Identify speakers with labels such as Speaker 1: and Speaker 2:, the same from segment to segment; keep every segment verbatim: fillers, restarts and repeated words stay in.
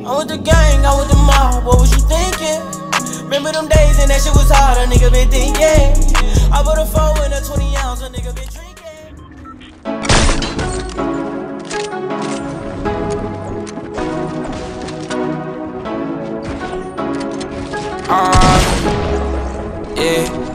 Speaker 1: I'm with the gang, I'm with the mob, what was you thinking? Remember them days and that shit was hard, a nigga been thinking. I put a four in a twenty ounce, a nigga been drinking.
Speaker 2: Uh, yeah,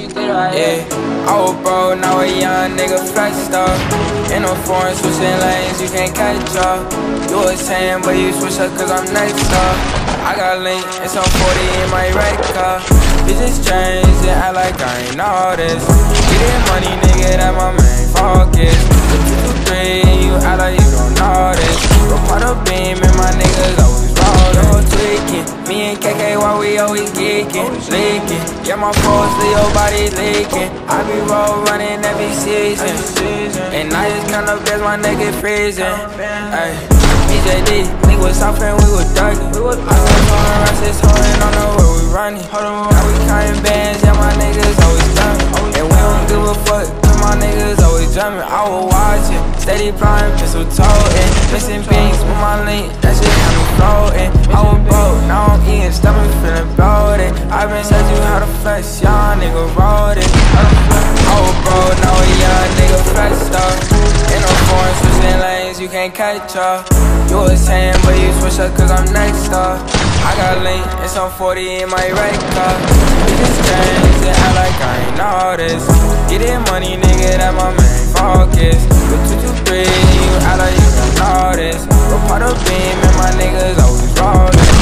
Speaker 2: yeah. I was broke, now a young nigga flexed up. In no foreign, switching lanes, you can't catch up. You was saying, but you switch up cause I'm next up. I got link and some forty in my red car. Bitches change and act like I ain't all this. Getting money, nigga, that my main focus. The two, two, three, you act like you don't know this. Go part of beam and my niggas always rollin'. Tweaking, me and K K, why we always geeking, leaking. Yeah, my phones, Leo body leaking. I be roll running every season, and I just count up as my nigga freezing. Ay, B J D, nigga was soft and we was dark. I was on rushes, holding on the way we running. Now we counting bands, yeah, my niggas always jumping. And we don't give a fuck, cause my niggas always jumping. I was watching, steady flying, pistol toting. Missing beans with my link, that shit had me floating. I was broke, now I'm eating, stomach feeling bloated. I been said you how to flex, young nigga wrote it. I was broke, now a young nigga flexed up. In no foreign, switching lanes, you can't catch up. You was saying, but you switch up cause I'm next up. I got link and some forty in my red car. Bitches change and act like I ain't all this. Getting money, nigga, that my main focus. The two, two, three, you act like you don't know this. Go part of beam and my niggas always rollin'.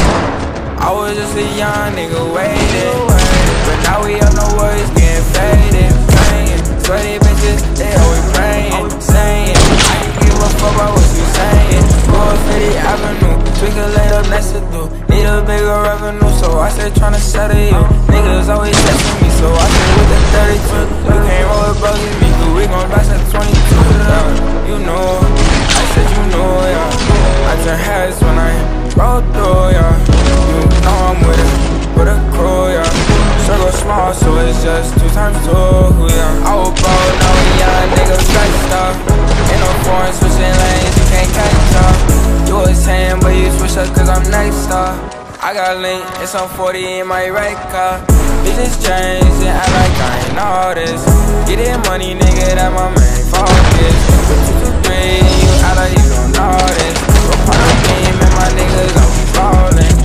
Speaker 2: I was just a young nigga waiting, but now we up, no words getting faded. Playing, sweaty bitches, they always praying, saying I can give a fuck about what you saying. Go Fifty Avenue, tweak a laid up next to do. Need a bigger revenue, so I said tryna settle you. Niggas always testing me, so I said with the thirty-two. You can't roll with bugs with me, cause we gon' blast at twenty-two. Yeah, you know, I said you know, yeah. I turn heads when I roll through, yeah. You know I'm with it, with a crew, yeah. Circle small, so it's just two times two, yeah. I was broke, now a young nigga flexed up. Ain't no foreign, switching lanes, you can't catch up. You was saying, but you switch up cause I'm next up. I got link and some forty in my red car. Bitches change and act like I ain't all this. Getting money, nigga, that my main focus. The two, two, three, you act like you don't know this. Go part of beam and my niggas always rollin'.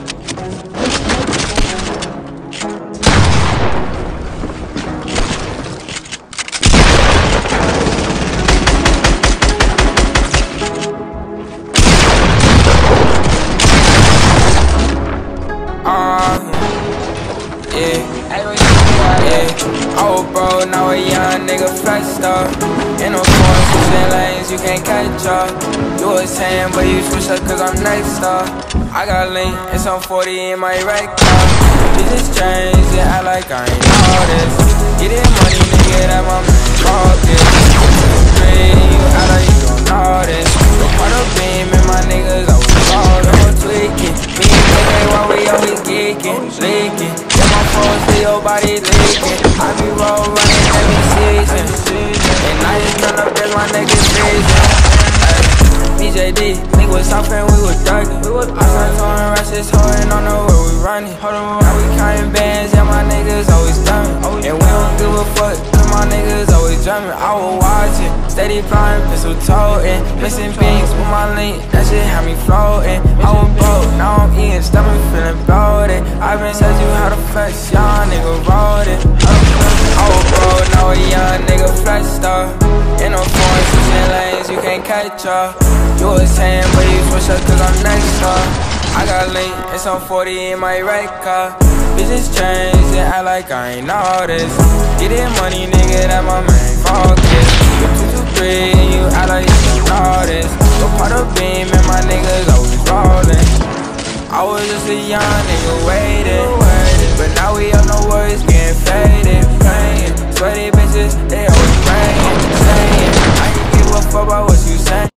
Speaker 2: Uh, yeah, yeah. I was broke, now a young nigga flexed up. In no foreign, switching lanes, you can't catch up. You was saying, but you switch up cause I'm next up. I got link and some forty in my red car. Bitches change and act like I ain't all this. Getting money, nigga, that my main focus. Three, you act like you don't know this. Go part of beam and my niggas always rollin'. Tweaking, me and K K, why we always geeking, leaking. Yeah, my phones, Leo body leaking. I be roll running every season, and I just turn up as my niggas freezing. B J D, nigga was soft and we was dark. I started throwing rushes, holding on the way we running. Now we counting bands, yeah, my niggas always dumping. And we don't give a fuck, cause my niggas always jumping. I was watching, steady flying, pistol toting. Missing beans with my link, that shit had me floating. I was broke, now I'm eating, stomach feeling bloated. I been said you how to flex, young nigga wrote it. I was broke, now a young nigga flexed up. In no foreign, switching lanes, you can't catch up. You was saying, but you switch up cause I'm next up. I got link and some forty in my red car. Bitches change and act like I ain't all this. Getting money, nigga, that my main focus. You two, two, three, you act like you don't know this. Go part of beam and my niggas always rollin'. I was just a young nigga waiting, but now we up, no words getting faded. Playing, sweaty bitches, they always praying, saying I can give a fuck about what you saying.